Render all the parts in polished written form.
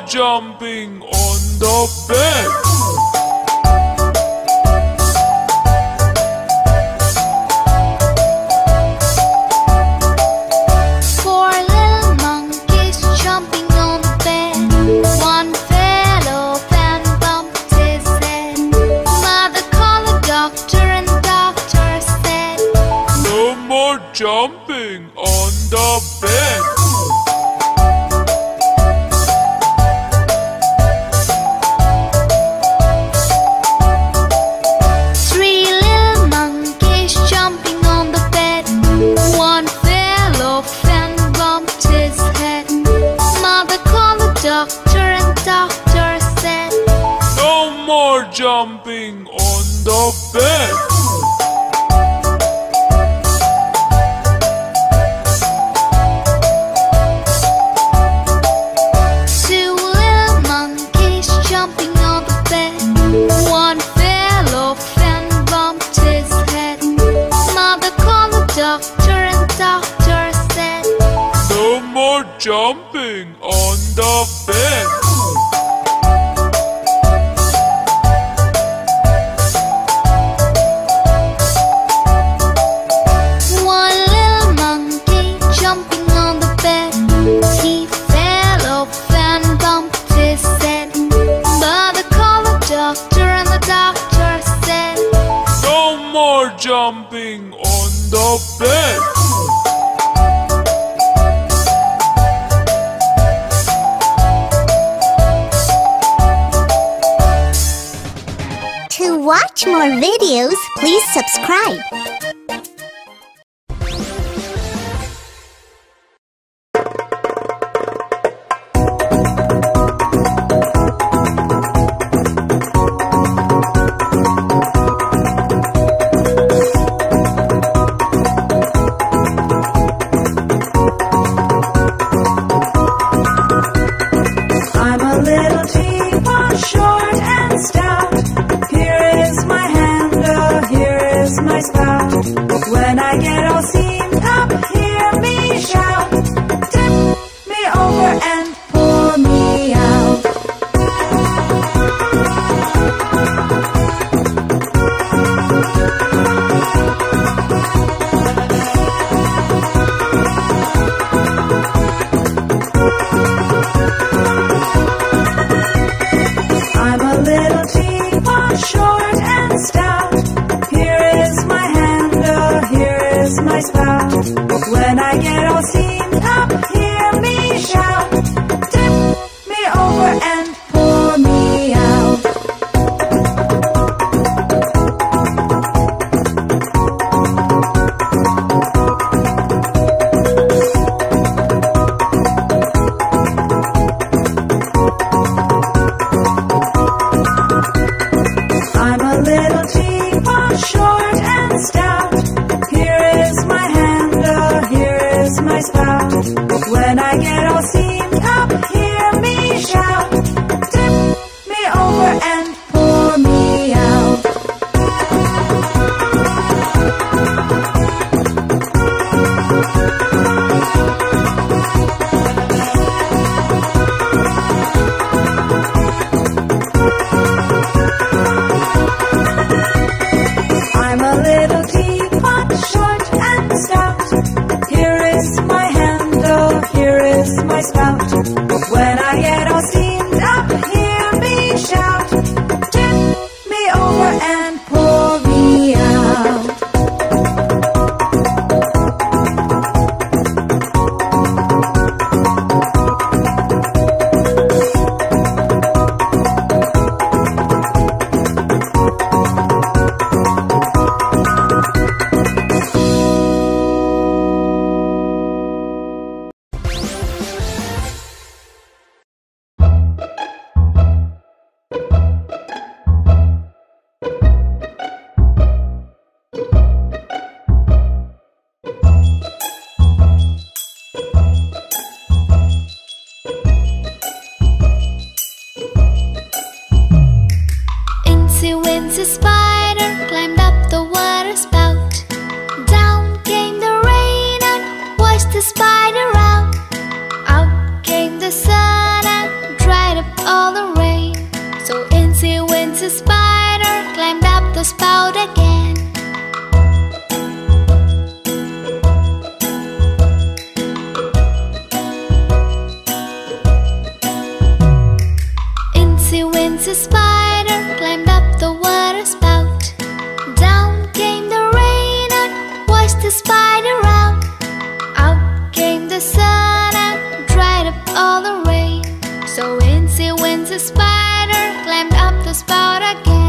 jumping on the bed. 4 little monkeys jumping on the bed. One fell off and bumped his head. Mother called the doctor and the doctor said, No more jumping on the bed. 3 little monkeys jumping on the bed. One fell off and bumped his head. Mother called the doctor and the doctor said, No more jumping on the bed. 2 little monkeys jumping on the bed. One fell off and bumped his head. Mother called the doctor and the doctor said, No more jumping on the bed. 1 little monkey jumping on the bed. He fell off and bumped his head. Mother called the doctor and the doctor said, No more jumping on the bed. 'To watch more videos, please subscribe. I'm a little teapot, short and stout. Here is my handle, here is my spout. When I get all steamed up, hear me shout. Tip me over and pour me out. I'm a little teapot, short and stout. Here is my handle, here is my spout. When I get all steamed up, hear me shout. Tip me over and pour me out. I'm a little teapot, short and stout. Here is my handle, here is my spout. the spider out. Out came the sun and dried up all the rain. So Wincy Wincy Spider climbed up the spout again.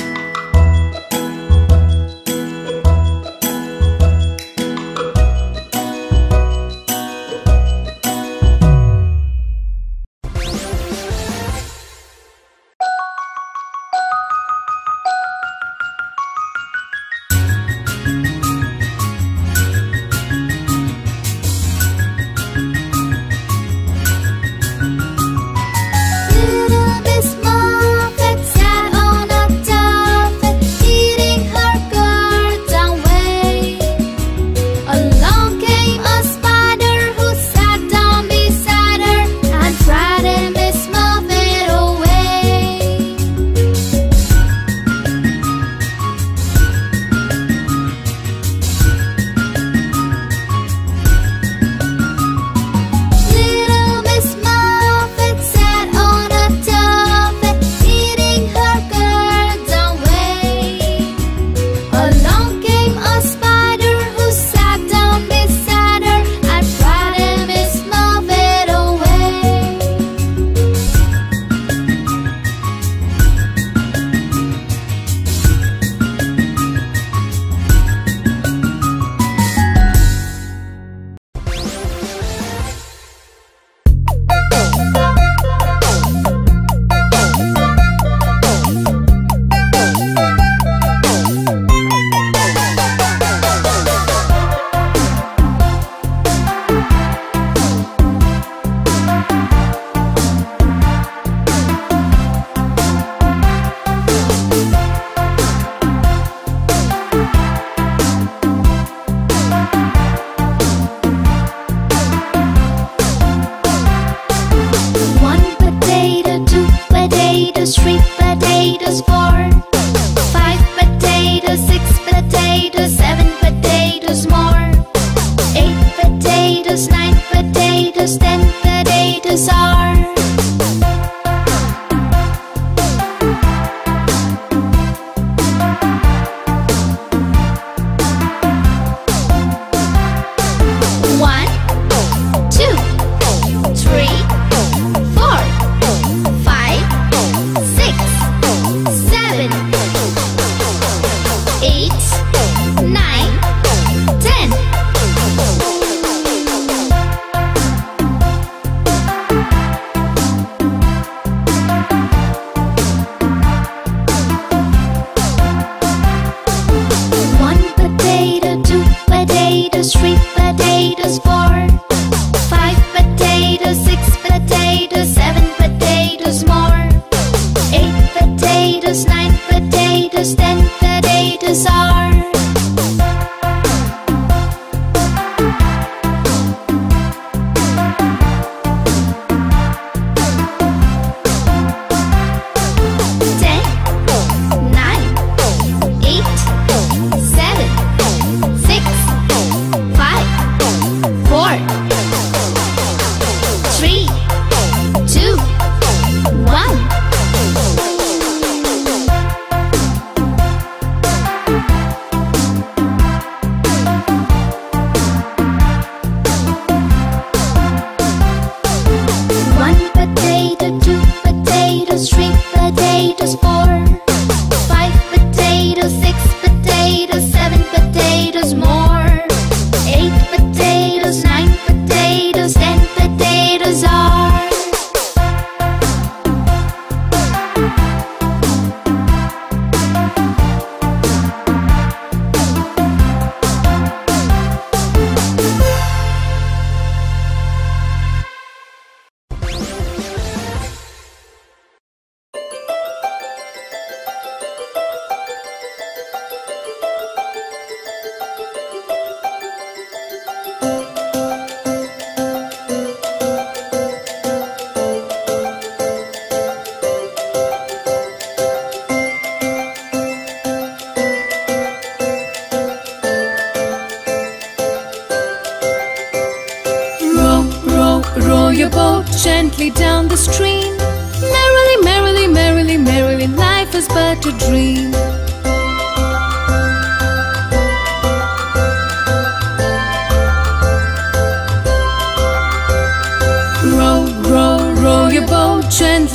your boat gently down the stream. Merrily, merrily, merrily, merrily, life is but a dream.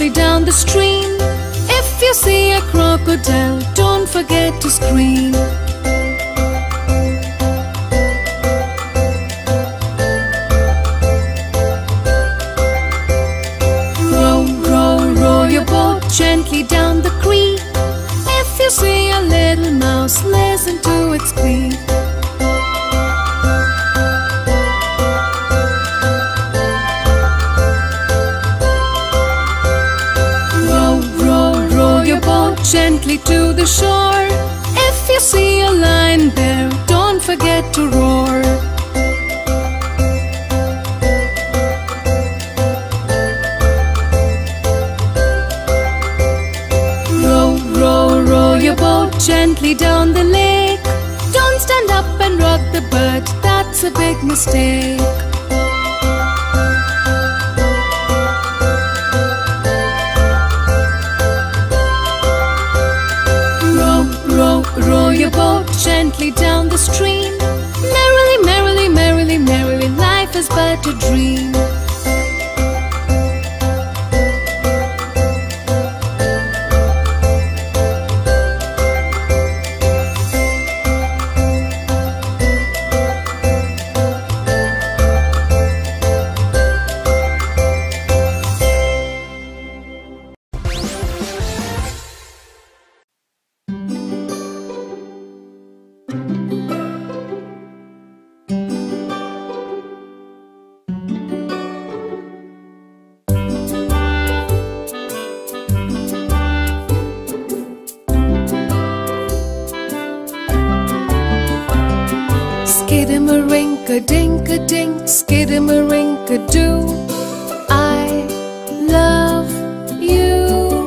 gently down the stream. If you see a crocodile, don't forget to scream. Row, row, row your boat gently down the creek. If you see a little mouse, listen to its squeak. Gently to the shore. If you see a lion bear, don't forget to roar. Row, row, row your boat gently down the lake. Don't stand up and rock the boat, that's a big mistake. Row your boat gently down the stream. Merrily, merrily, merrily, merrily, life is but a dream. Skidamarinka-dink-a-dink, skidamarinka-doo, I love you.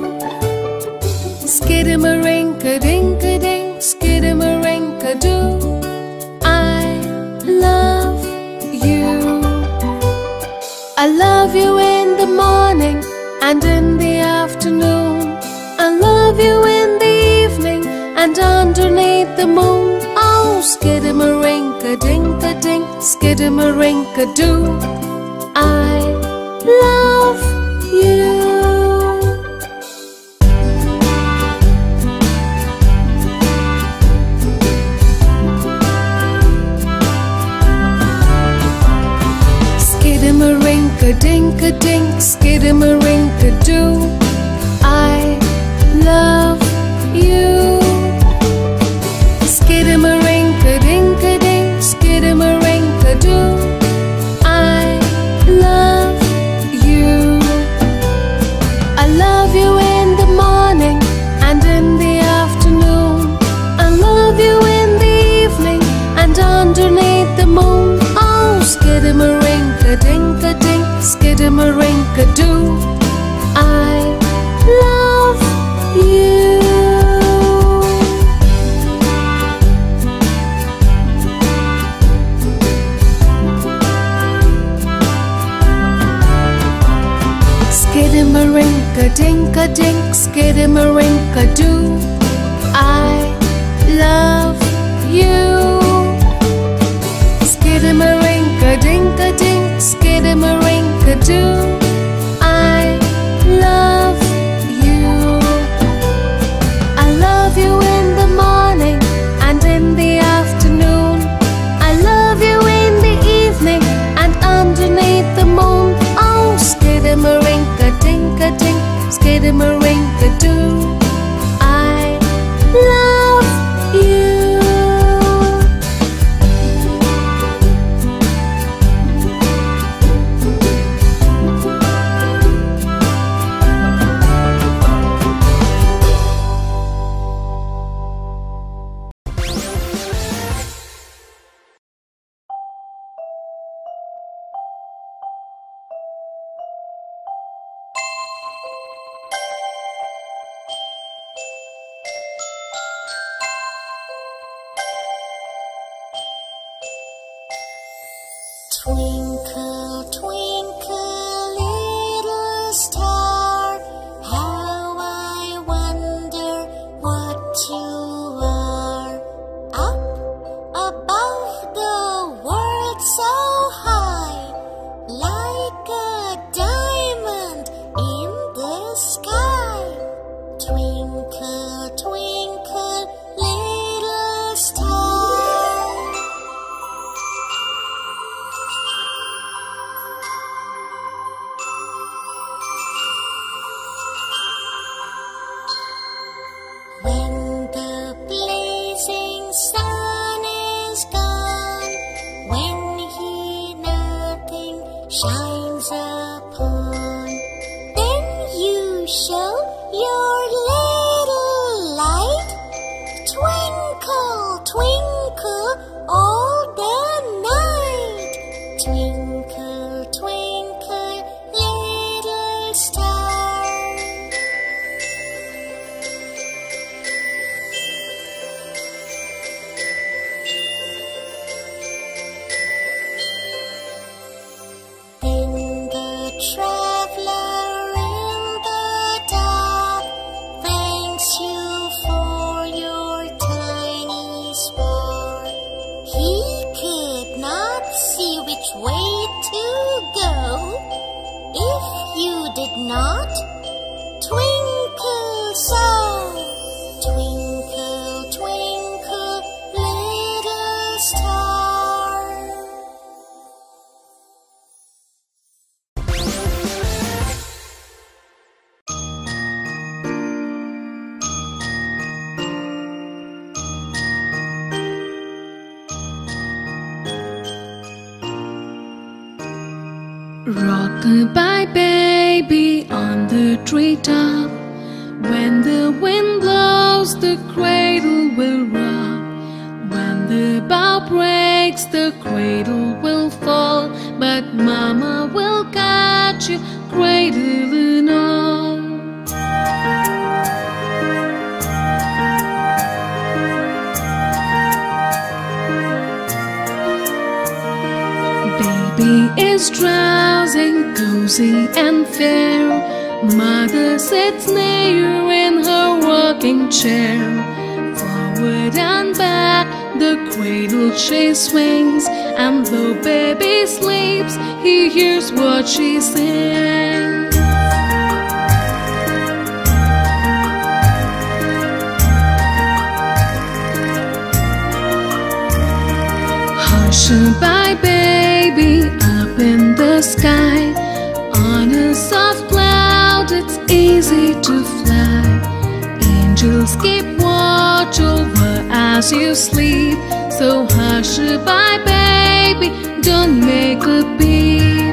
Skidamarinka-dink-a-dink, skidamarinka-doo, I love you. I love you in the morning and in the afternoon. I love you in the evening and underneath the moon. Oh, skidamarinka-dink-a-dink, skidamarinka-doo, I love you. Skidamarinka-dink-a-dink, skidamarinka-doo, I love you. Skidamarinka-dink-a-dink, skidamarinka-doo, I love you. I love you in the morning and in the afternoon. I love you in the evening and underneath the moon. Oh, skidamarinka-dink-a-dink, skidamarinka-doo, I love you. Skidamarinka-dink-a-dink, skidamarinka-doo, I love you. Skidamarinka-dink-a-dink, skidamarinka-doo, I love you. I love you in the morning and in the afternoon. I love you in the evening and underneath the moon. Oh, skidamarinka-dink-a-dink, skidamarinka-doo, I love you. Twinkle, twinkle, little star, how I wonder what you are. Up above the world so high, like a diamond in the sky. shines upon. Then you show your little light. Twinkle, twinkle all the night. Twinkle, twinkle, little star. Then the traveler in the dark thanks you for your tiny spark. He could not see which way to go if you did not twinkle so. Twinkle, twinkle, little star. Rock-a-bye baby on the treetop. When the wind blows, the cradle will rock. When the bough breaks, the cradle will fall. But Mama will catch you, cradle and all. Baby is drowsing, cozy and fair. Mother sits near in her rocking chair. Forward and back, the cradle she swings. And though baby sleeps, he hears what she sings. Hush-a-bye baby up in the sky. On a soft cloud it's easy to fly. Angels keep watch over as you sleep. So hush-a-bye baby, don't make a peep.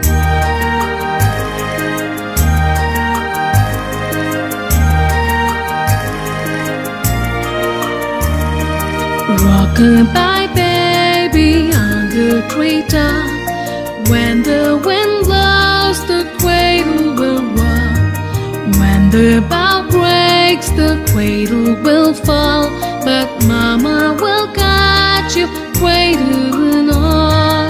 Rock-a-bye baby on the treetop. When the wind blows, the cradle will rock. When the bough breaks, the cradle will fall. But Mama will catch you, cradle and all.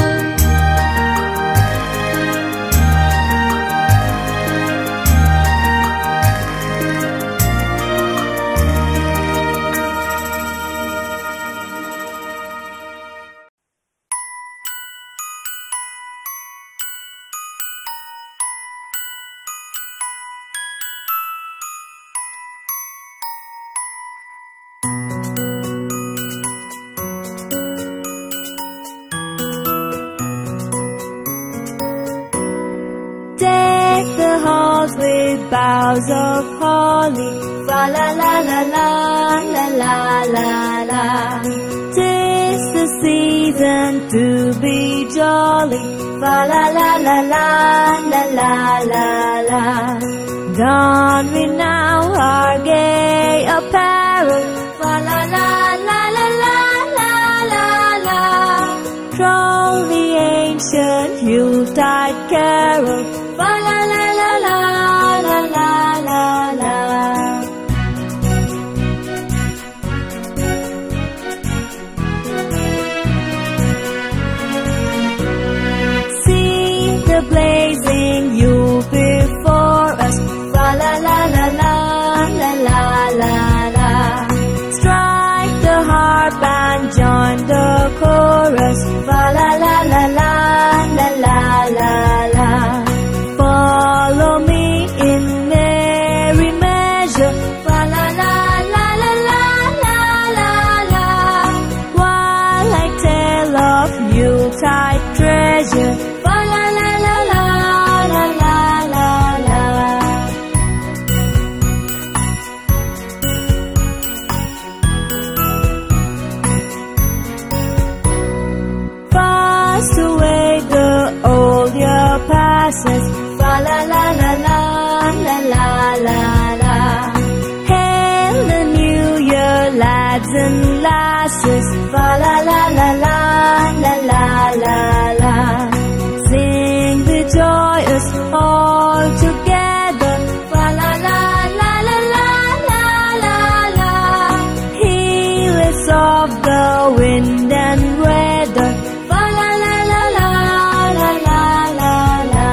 Deck the halls with boughs of holly. Fa la la la la la la la la. 'Tis the season to be jolly. Fa la la la la la la la la. Don we now our gay apparel. Fa la la la la la la la la. Troll the ancient Yuletide carol. Fa la la la la la la la la. See the blazing Yule before us. Fa la la la la la la la la. Strike the harp and join the chorus. Fa la la la la la la la la. Follow me in merry measure. Fa la la la la la la la la. While I tell of Yuletide treasure. Fa la la la la la la la la. Fast away the old year says fa la la la la la la la la. Hail the new year, lads and lasses, fa la la la la la la la la. Sing the joyous all together, fa la la la la la la la la. Healers of the wind and weather, fa la la la la la la la la.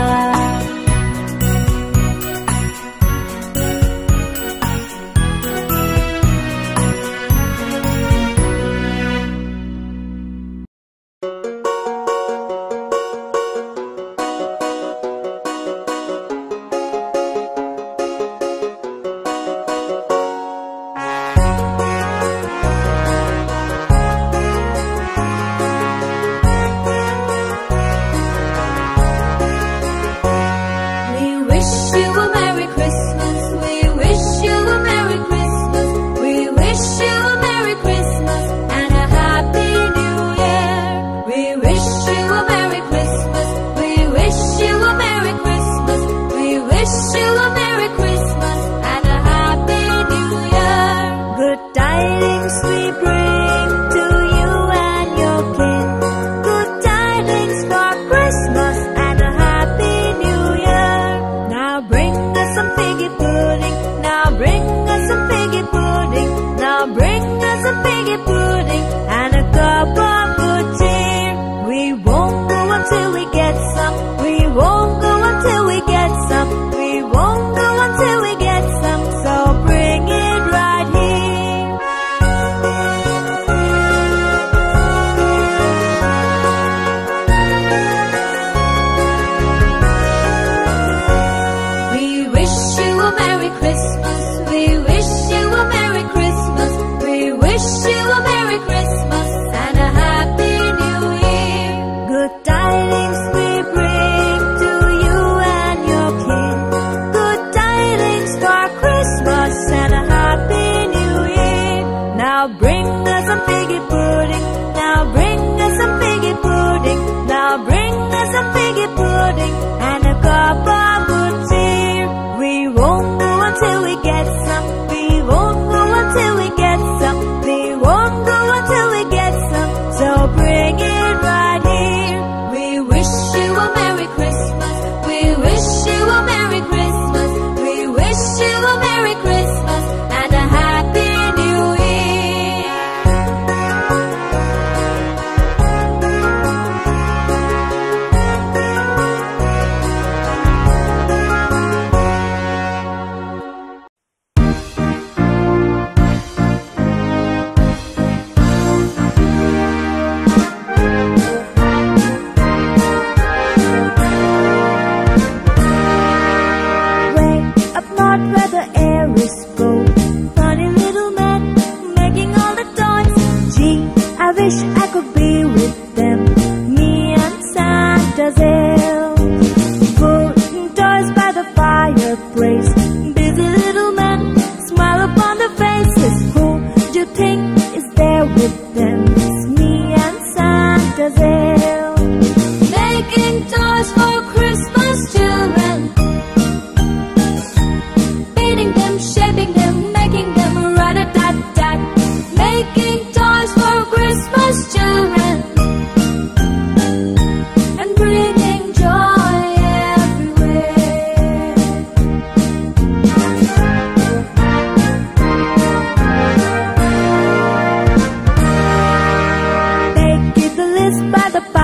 By the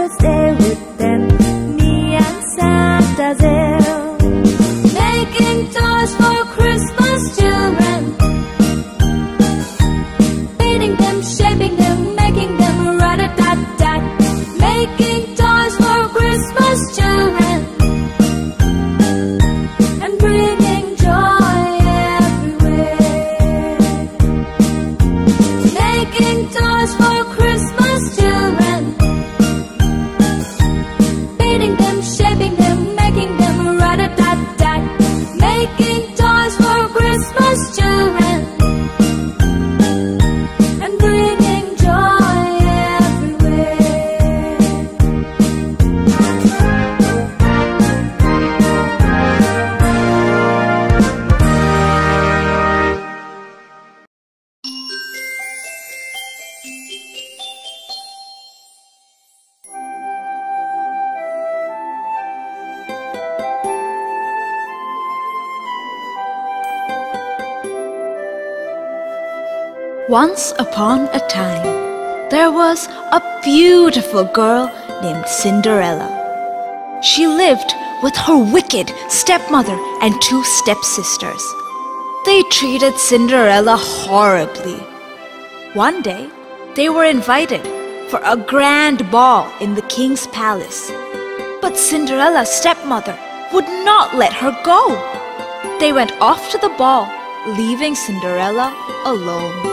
will stay with them, me and Santa's elf. Making toys for Christmas children, feeding them, shaping them, making them rat-a-tat-tat. Making toys for Christmas children and bringing joy everywhere. Making toys for Christmas children, feeding them, shaping them, making them rat-a-tat-tat. Making toys for Christmas children and bringing joy everywhere. Once upon a time, there was a beautiful girl named Cinderella. She lived with her wicked stepmother and 2 stepsisters. They treated Cinderella horribly. One day, they were invited for a grand ball in the king's palace. But Cinderella's stepmother would not let her go. They went off to the ball, leaving Cinderella alone.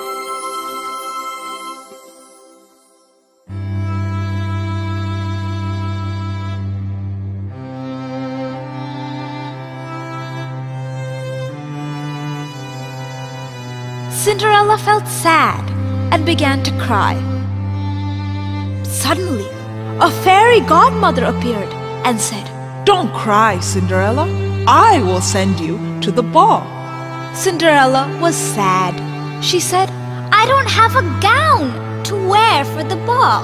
Cinderella felt sad and began to cry. Suddenly, a fairy godmother appeared and said, "Don't cry, Cinderella. I will send you to the ball." Cinderella was sad. She said, I don't have a gown to wear for the ball.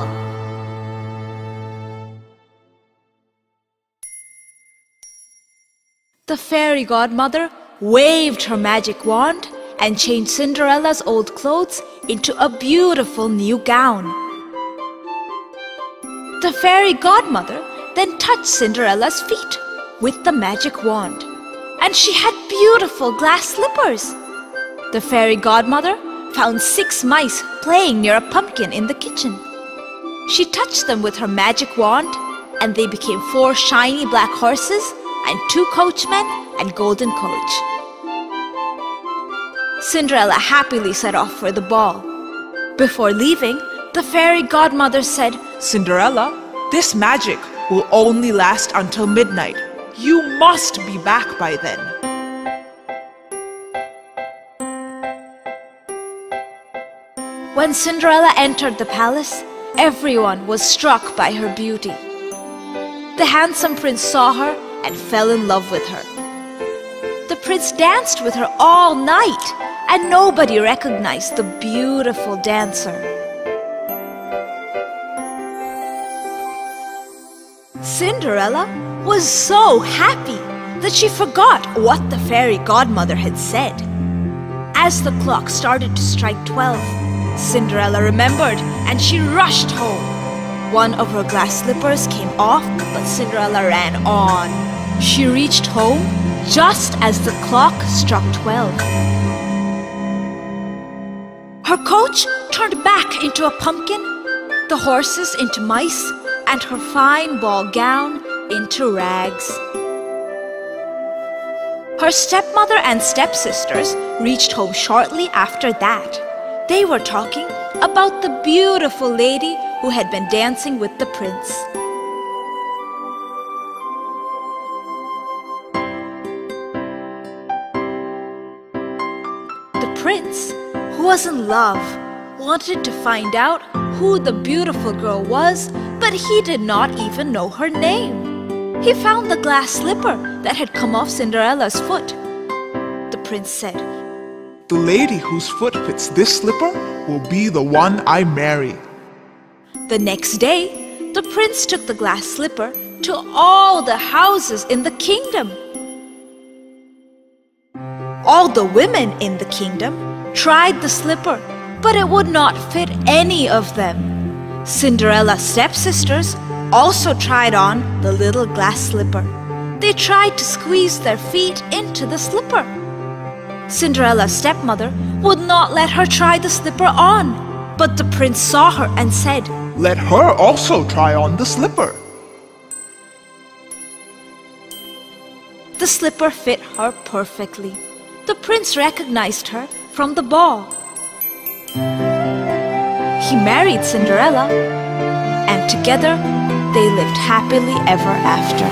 The fairy godmother waved her magic wand and changed Cinderella's old clothes into a beautiful new gown. The fairy godmother then touched Cinderella's feet with the magic wand, and she had beautiful glass slippers. The fairy godmother found 6 mice playing near a pumpkin in the kitchen. She touched them with her magic wand, and they became 4 shiny black horses and 2 coachmen and golden coach. Cinderella happily set off for the ball. Before leaving, the fairy godmother said, "Cinderella, this magic will only last until midnight. You must be back by then." When Cinderella entered the palace, everyone was struck by her beauty. The handsome prince saw her and fell in love with her. The prince danced with her all night, and nobody recognized the beautiful dancer. Cinderella was so happy that she forgot what the fairy godmother had said. As the clock started to strike 12, Cinderella remembered and she rushed home. One of her glass slippers came off, but Cinderella ran on. She reached home just as the clock struck 12. Her coach turned back into a pumpkin, the horses into mice, and her fine ball gown into rags. Her stepmother and stepsisters reached home shortly after that. They were talking about the beautiful lady who had been dancing with the prince. The prince, who was in love, wanted to find out who the beautiful girl was, but he did not even know her name. He found the glass slipper that had come off Cinderella's foot. The prince said, "The lady whose foot fits this slipper will be the one I marry." The next day, the prince took the glass slipper to all the houses in the kingdom. All the women in the kingdom tried the slipper, but it would not fit any of them. Cinderella's stepsisters also tried on the little glass slipper. They tried to squeeze their feet into the slipper. Cinderella's stepmother would not let her try the slipper on, but the prince saw her and said, Let her also try on the slipper. The slipper fit her perfectly. The prince recognized her from the ball. He married Cinderella, and together they lived happily ever after.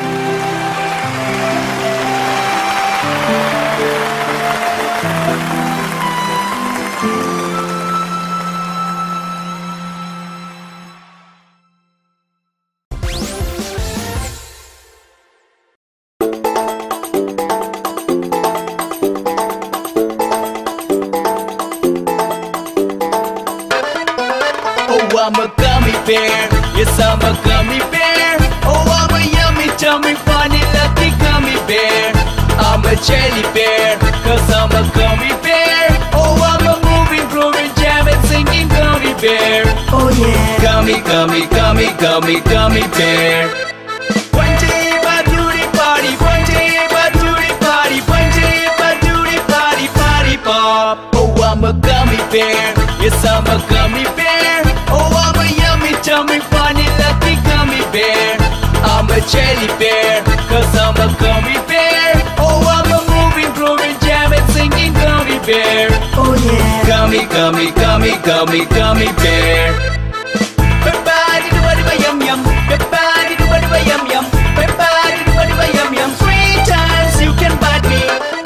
I'm a gummy bear, yes I'm a gummy bear. Oh, I'm a yummy, tummy, funny, lucky gummy bear. I'm a jelly bear, cause I'm a gummy bear. Oh, I'm a moving, grooving, jamming, singing gummy bear. Oh yeah. Gummy, gummy, gummy, gummy, gummy bear. One day I do the party, one day I do the party, one day I do the party, party pop. Oh, I'm a gummy bear, yes I'm a gummy bear. Oh, I'm a yummy, tummy, funny, lucky gummy bear. I'm a jelly bear, cause I'm a gummy bear. Oh, I'm a moving, grooving, jamming, singing gummy bear. Oh yeah. Gummy, gummy, gummy, gummy, gummy bear. Everybody do what yum yum. Everybody do what yum yum. Everybody do what yum yum. 3 times you can bite me.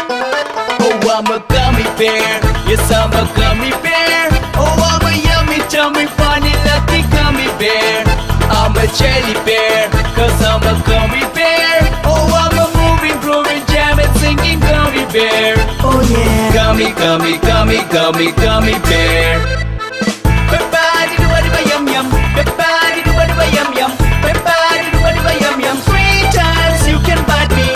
Oh, I'm a gummy bear. Yes, I'm a gummy bear. Oh, I'm a yummy, tummy, funny, lucky gummy bear. I'm a jelly bear, cause I'm a gummy bear. Oh, I'm a moving, grooving, jamming, singing gummy bear. Oh yeah. Gummy, gummy, gummy, gummy, gummy bear. Everybody do what yum yum. Everybody do what yum yum. Everybody do what yum yum. 3 times you can bite me.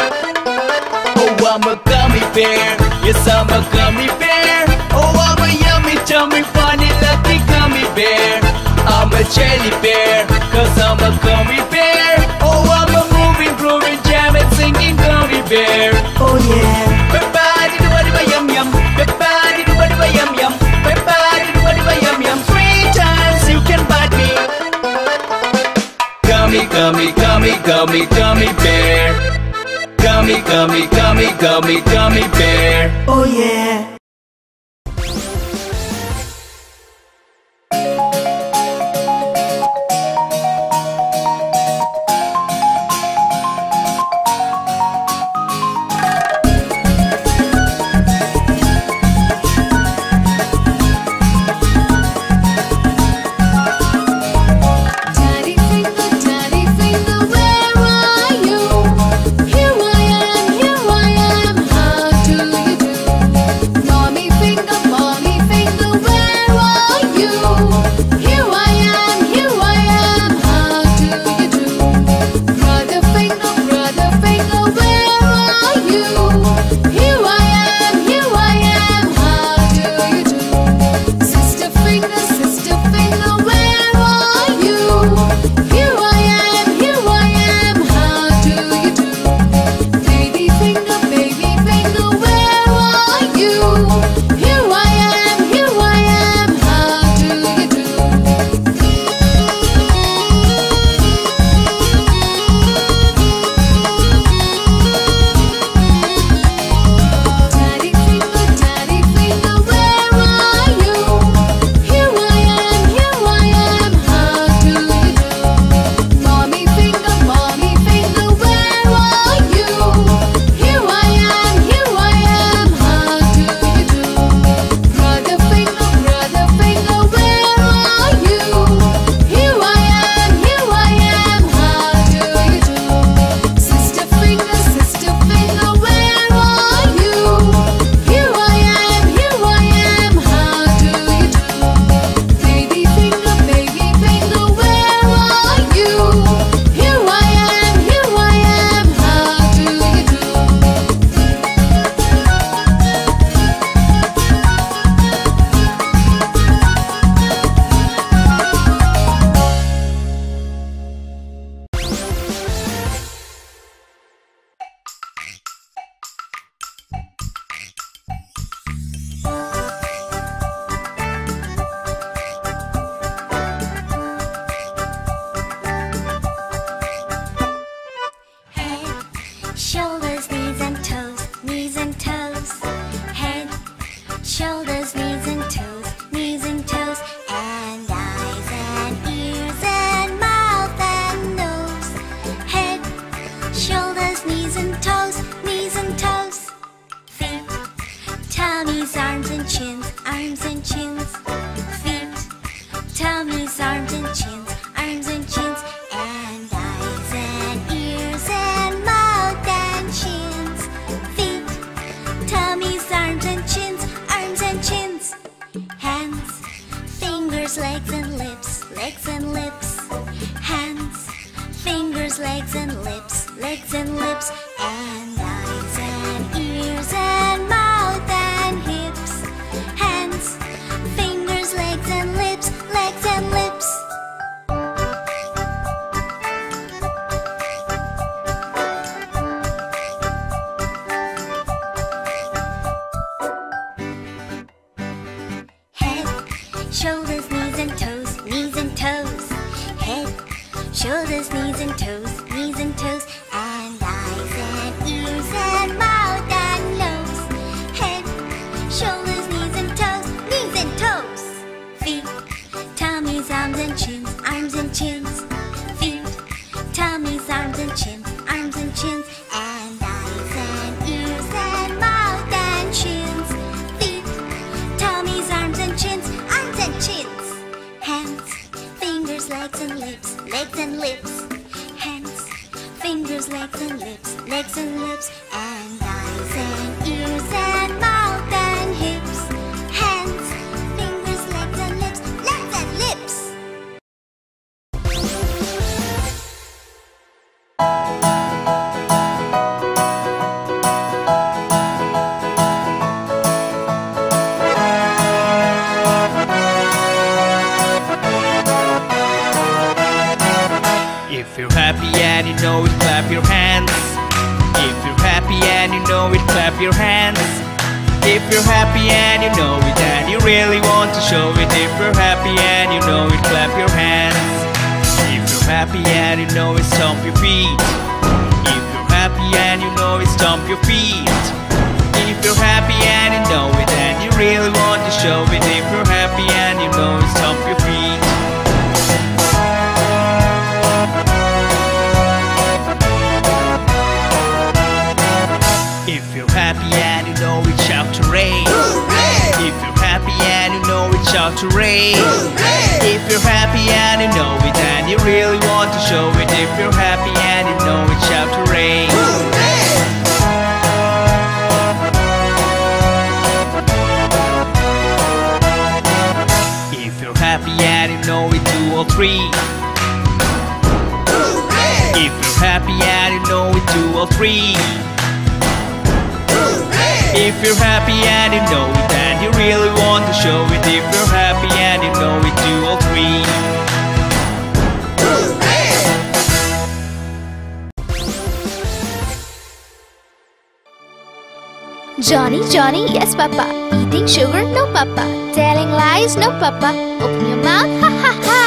Oh, I'm a gummy bear. Yes, I'm a gummy bear. Oh, I'm a yummy, tummy, funny, lucky gummy bear. I'm a jelly bear, cause I'm a gummy bear. Oh, I'm a moving, grooving, jamming, singing gummy bear. Oh yeah. Everybody do what yum yum. Everybody do what yum yum. Everybody do what yum yum. 3 times you can bite me. Gummy, gummy, gummy, gummy, gummy bear. Gummy, gummy, gummy, gummy, gummy bear. Oh yeah. Daddy finger, where are you? Here I am, how do you do? Shoulders, knees and toes, knees and toes. Head, shoulders, knees and toes, knees and toes. And eyes and ears and mouth and nose. Head, shoulders, knees and toes, knees and toes. Feet, tummies, arms and chins, arms and chins. Feet, tummies, arms and chins, arms and chins. And eyes and ears and mouth and chins. Feet, tummies, arms and chins, arms and chins. Hands, fingers, legs and lips, legs and lips. Hands, fingers, legs and lips, legs and lips. And eyes and ears and mouth and hips. Hands, fingers, legs and lips, legs and lips. Head, shoulders, knees and toes, knees and toes. Head, shoulders, knees and toes, knees and toes. And eyes and ears and mouth and nose. Head, shoulders, knees and toes, knees and toes. Feet, tummies, arms and chins, arms and chins. Feet, tummies, arms and chins, arms and chins. And eyes and ears and mouth and chins. Feet, tummies, arms and chins, arms and chins. Hands, fingers, legs and lips, legs and lips. Hands, fingers, legs and lips, legs and lips. And eyes and ears and mouth and hips. Hands, fingers, legs and lips, legs and lips. If you're happy and you know it, clap your hands. If you're happy and you know it, clap your hands. If you're happy and you know it and you really want to show it. If you're happy and you know it, clap your hands. If you're happy and you know it, stomp your feet. If you're happy and you know it, stomp your feet. If you're happy and you know it and you really want to show it. If you're happy and you know it, stomp your feet. If you're happy and you know it, shout hooray! Hooray! If you're happy and you know it, shout hooray! Hooray! If you're happy and you know it and you really want to show it. If you're happy and you know it, shout hooray! Hooray! If you're happy and you know it, do all three. Hooray! If you're happy and you know it, do all three. If you're happy and you know it and you really want to show it. If you're happy and you know it, do all three. Johnny, Johnny, yes papa. Eating sugar, no papa. Telling lies, no papa. Open your mouth, ha ha ha.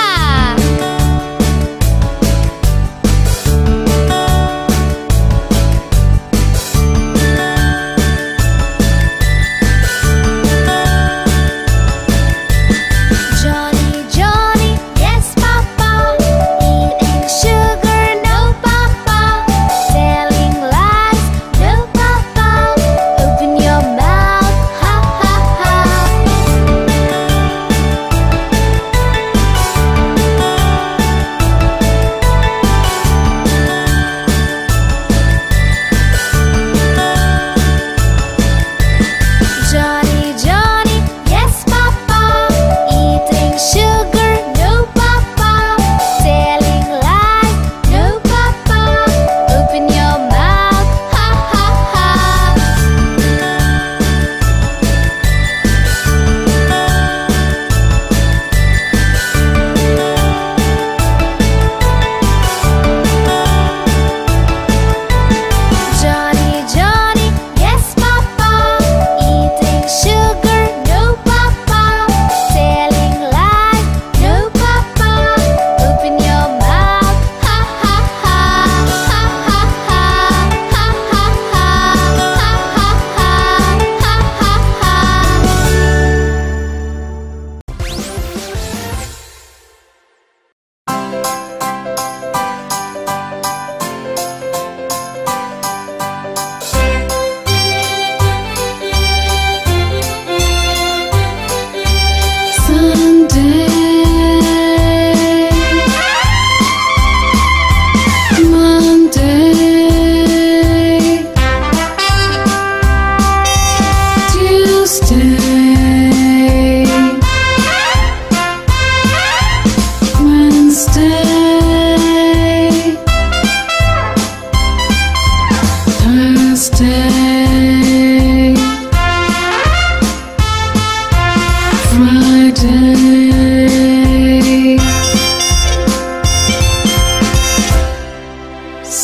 Johnny, Johnny, yes papa. Eating sugar, no papa. Telling lies, no papa. Open your mouth, ha ha ha.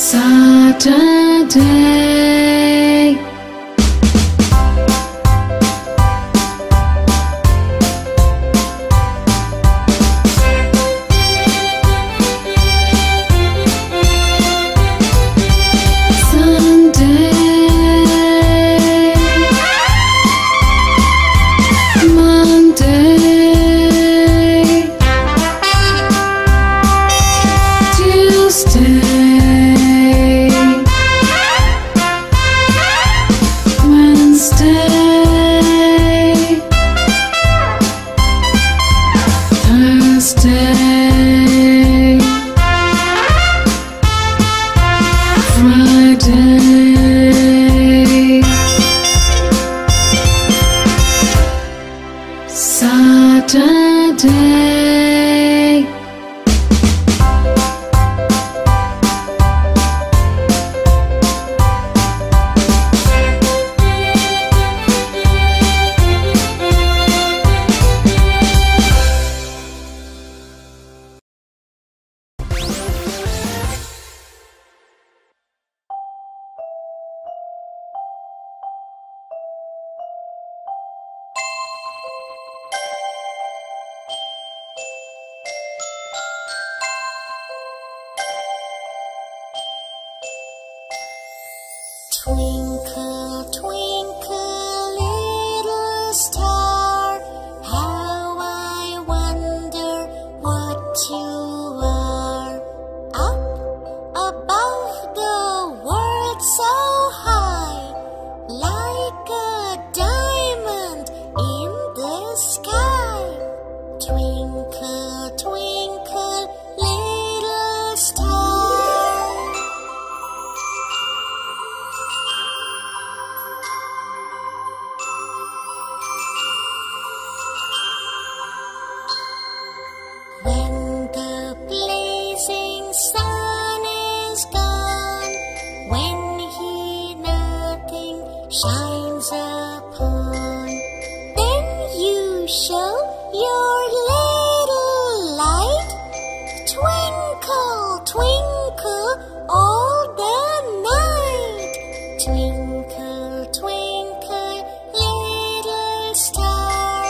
Saturday. Saturday. Twinkle, twinkle, little star, how I wonder what you are. Up above the world so high, like a diamond in the sky. Twinkle, twinkle, little star. When the blazing sun is gone, when he nothing shines upon, then you show your little light. Twinkle, twinkle, all the night. Twinkle, twinkle, little star.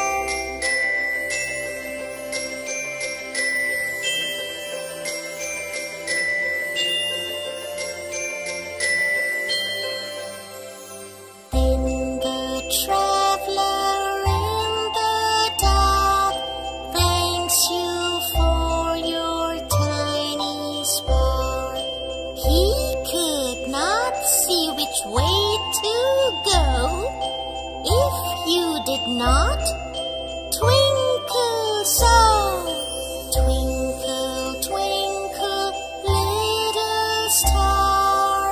Then the traveler in the dark thanks you for your tiny spark. He could not see which way to go if you did not twinkle so. Twinkle, twinkle, little star.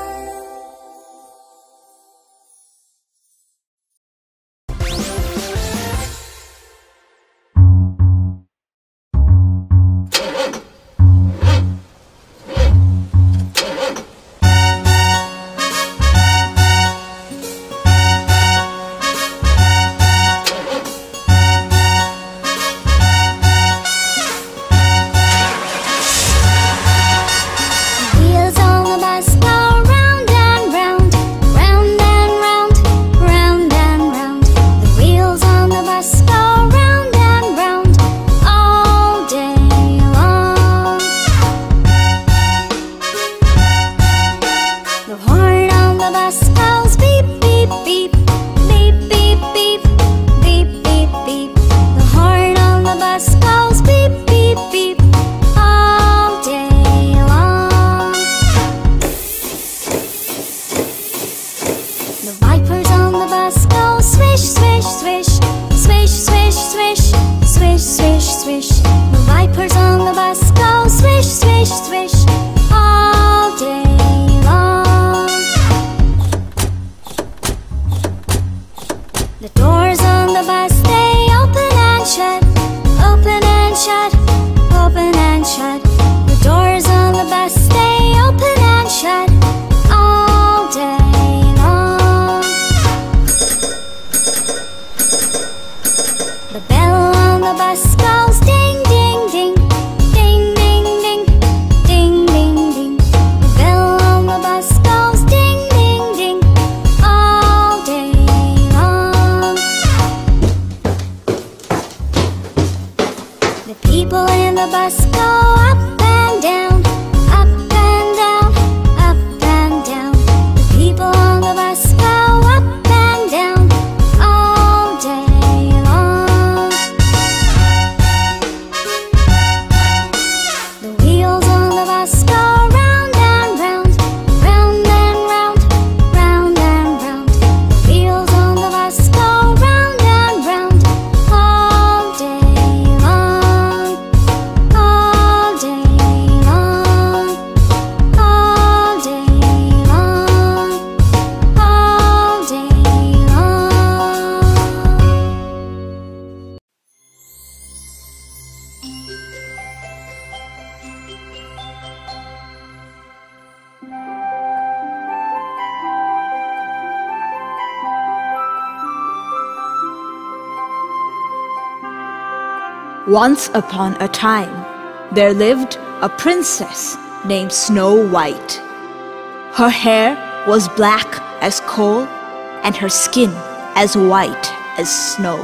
Once upon a time, there lived a princess named Snow White. Her hair was black as coal and her skin as white as snow.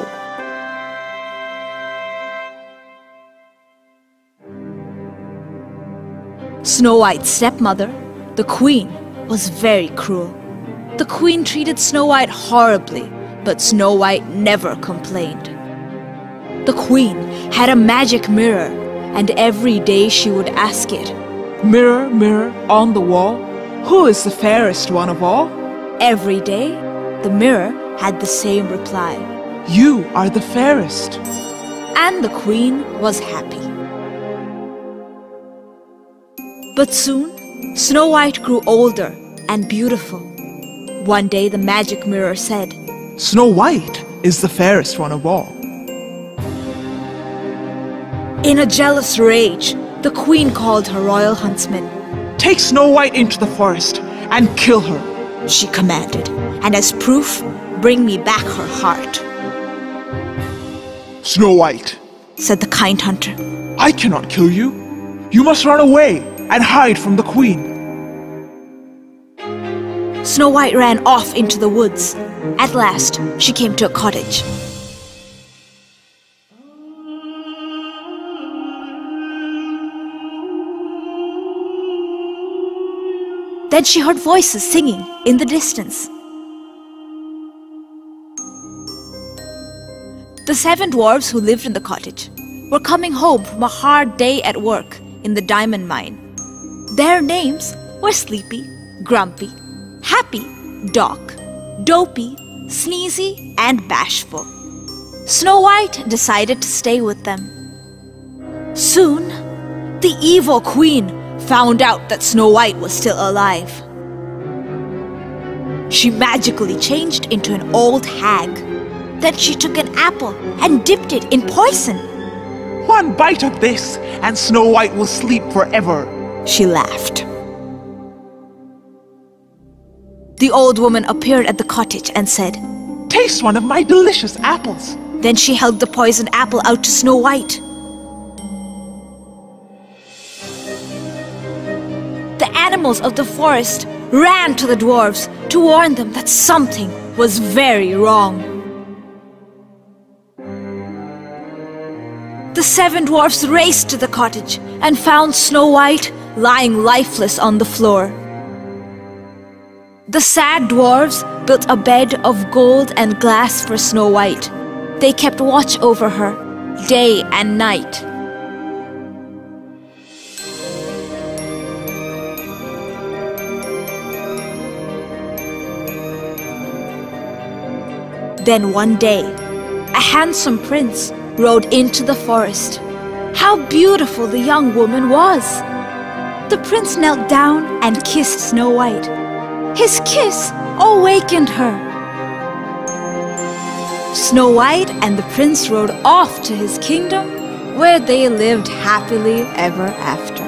Snow White's stepmother, the queen, was very cruel. The queen treated Snow White horribly, but Snow White never complained. The queen had a magic mirror, and every day she would ask it, Mirror, mirror on the wall, who is the fairest one of all? Every day, the mirror had the same reply. You are the fairest. And the queen was happy. But soon, Snow White grew older and beautiful. One day the magic mirror said, Snow White is the fairest one of all. In a jealous rage, the queen called her royal huntsman. Take Snow White into the forest and kill her, She commanded, and as proof, bring me back her heart, Snow White, said the kind hunter. I cannot kill you. You must run away and hide from the queen. Snow White ran off into the woods. At last, she came to a cottage. Then she heard voices singing in the distance. The 7 dwarves who lived in the cottage were coming home from a hard day at work in the diamond mine. Their names were Sleepy, Grumpy, Happy, Doc, Dopey, Sneezy, and Bashful. Snow White decided to stay with them. Soon, the evil queen found out that Snow White was still alive. She magically changed into an old hag. Then she took an apple and dipped it in poison. One bite of this and Snow White will sleep forever, She laughed. The old woman appeared at the cottage and said, Taste one of my delicious apples. Then she held the poisoned apple out to Snow White. The animals of the forest ran to the dwarves to warn them that something was very wrong. The 7 dwarfs raced to the cottage and found Snow White lying lifeless on the floor. The sad dwarves built a bed of gold and glass for Snow White. They kept watch over her day and night. Then one day, a handsome prince rode into the forest. How beautiful the young woman was! The prince knelt down and kissed Snow White. His kiss awakened her. Snow White and the prince rode off to his kingdom, where they lived happily ever after.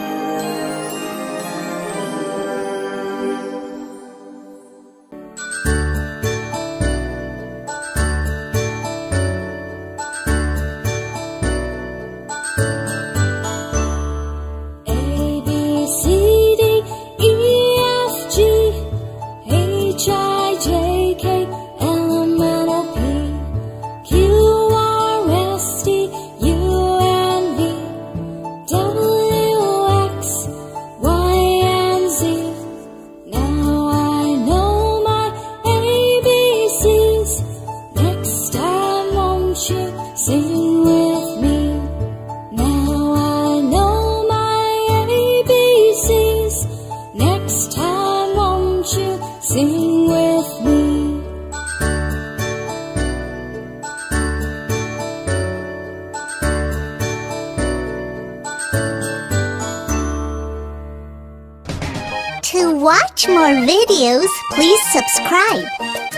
Sing with me. Now I know my ABCs. Next time won't you sing with me? To watch more videos, please subscribe.